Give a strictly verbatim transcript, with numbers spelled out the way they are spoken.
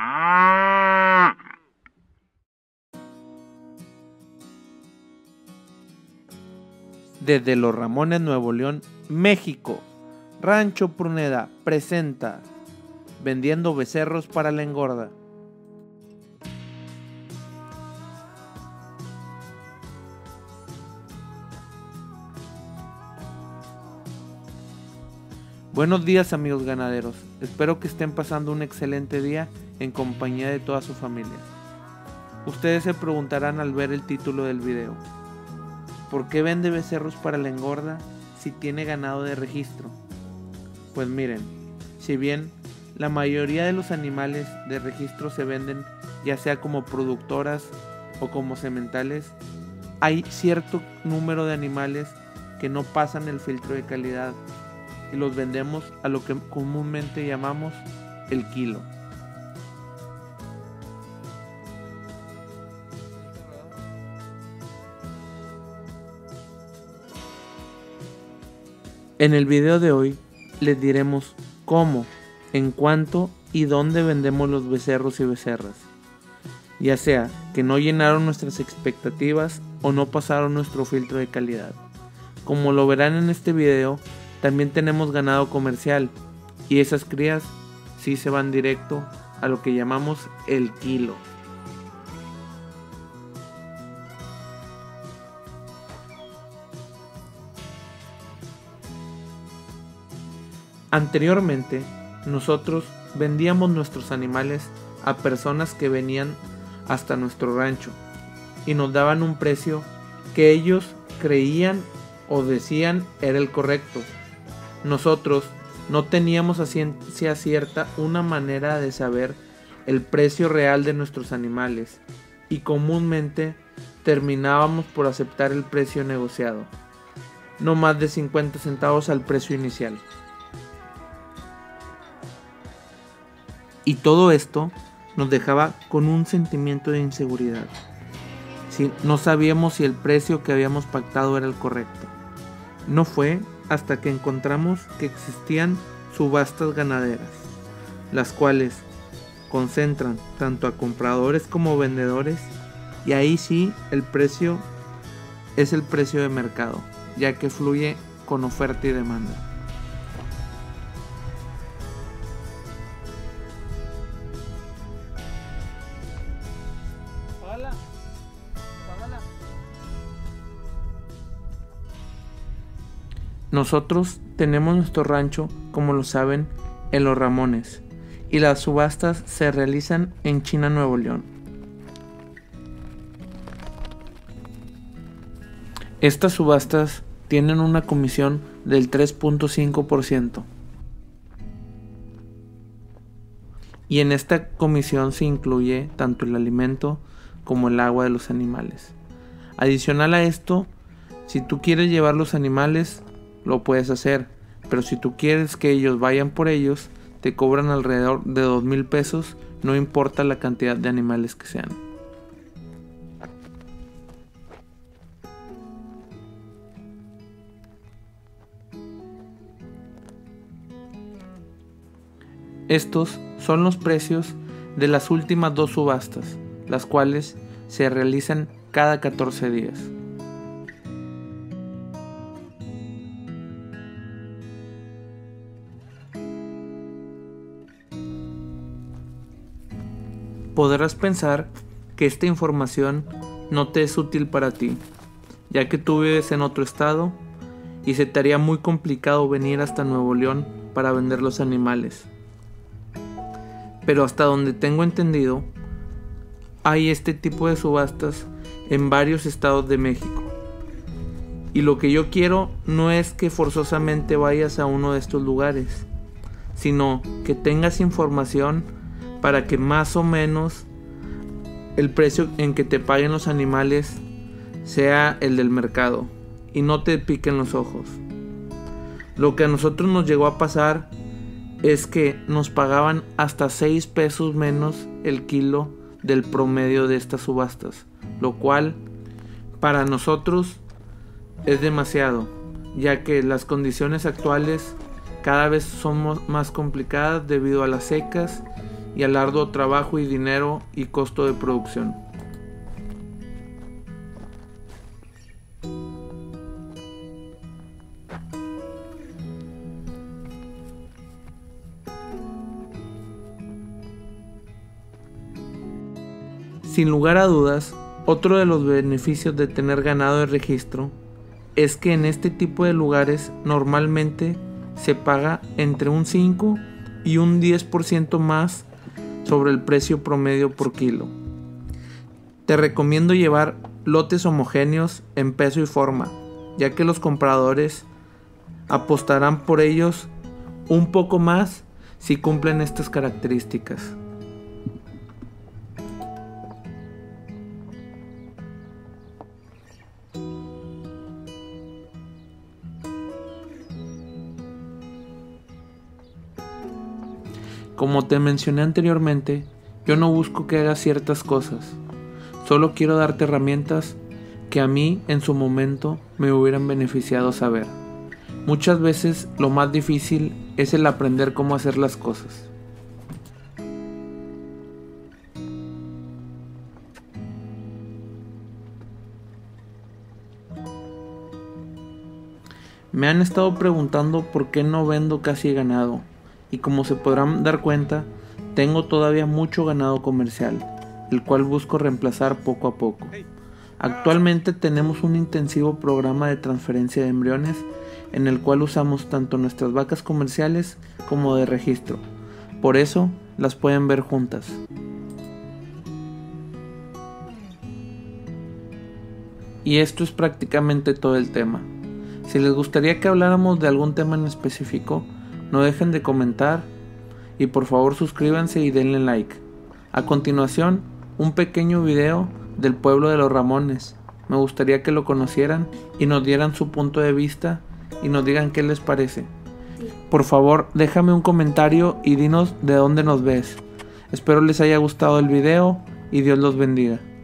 Desde Los Ramones, Nuevo León, México, Rancho Pruneda presenta Vendiendo becerros para la engorda. Buenos días, amigos ganaderos, espero que estén pasando un excelente día en compañía de toda su familia. Ustedes se preguntarán al ver el título del video: ¿por qué vende becerros para la engorda si tiene ganado de registro? Pues miren, si bien la mayoría de los animales de registro se venden ya sea como productoras o como sementales, hay cierto número de animales que no pasan el filtro de calidad y los vendemos a lo que comúnmente llamamos el kilo. En el video de hoy les diremos cómo, en cuánto y dónde vendemos los becerros y becerras, ya sea que no llenaron nuestras expectativas o no pasaron nuestro filtro de calidad. Como lo verán en este video, también tenemos ganado comercial y esas crías sí se van directo a lo que llamamos el kilo. Anteriormente, nosotros vendíamos nuestros animales a personas que venían hasta nuestro rancho y nos daban un precio que ellos creían o decían era el correcto. Nosotros no teníamos a ciencia cierta una manera de saber el precio real de nuestros animales y comúnmente terminábamos por aceptar el precio negociado, no más de cincuenta centavos al precio inicial. Y todo esto nos dejaba con un sentimiento de inseguridad. Si no sabíamos si el precio que habíamos pactado era el correcto. No fue hasta que encontramos que existían subastas ganaderas, las cuales concentran tanto a compradores como vendedores, y ahí sí el precio es el precio de mercado, ya que fluye con oferta y demanda. Nosotros tenemos nuestro rancho, como lo saben, en Los Ramones, y las subastas se realizan en China, Nuevo León. Estas subastas tienen una comisión del tres punto cinco por ciento. Y en esta comisión se incluye tanto el alimento como el agua de los animales. Adicional a esto, si tú quieres llevar los animales, lo puedes hacer, pero si tú quieres que ellos vayan por ellos, te cobran alrededor de dos mil pesos, no importa la cantidad de animales que sean. Estos son los precios de las últimas dos subastas, las cuales se realizan cada catorce días. Podrás pensar que esta información no te es útil para ti, ya que tú vives en otro estado y se te haría muy complicado venir hasta Nuevo León para vender los animales. Pero hasta donde tengo entendido, hay este tipo de subastas en varios estados de México. Y lo que yo quiero no es que forzosamente vayas a uno de estos lugares, sino que tengas información para que más o menos el precio en que te paguen los animales sea el del mercado y no te piquen los ojos. Lo que a nosotros nos llegó a pasar es que nos pagaban hasta seis pesos menos el kilo del promedio de estas subastas, lo cual para nosotros es demasiado, ya que las condiciones actuales cada vez son más complicadas debido a las secas y al arduo trabajo y dinero y costo de producción. Sin lugar a dudas, otro de los beneficios de tener ganado de registro es que en este tipo de lugares normalmente se paga entre un cinco y un diez por ciento más sobre el precio promedio por kilo. Te recomiendo llevar lotes homogéneos en peso y forma, ya que los compradores apostarán por ellos un poco más si cumplen estas características. Como te mencioné anteriormente, yo no busco que hagas ciertas cosas, solo quiero darte herramientas que a mí en su momento me hubieran beneficiado saber. Muchas veces lo más difícil es el aprender cómo hacer las cosas. Me han estado preguntando por qué no vendo casi ganado. Y como se podrán dar cuenta, tengo todavía mucho ganado comercial, el cual busco reemplazar poco a poco. Actualmente tenemos un intensivo programa de transferencia de embriones en el cual usamos tanto nuestras vacas comerciales como de registro. Por eso las pueden ver juntas. Y esto es prácticamente todo el tema. Si les gustaría que habláramos de algún tema en específico, no dejen de comentar y por favor suscríbanse y denle like. A continuación, un pequeño video del pueblo de los Ramones. Me gustaría que lo conocieran y nos dieran su punto de vista y nos digan qué les parece. Por favor, déjame un comentario y dinos de dónde nos ves. Espero les haya gustado el video y Dios los bendiga.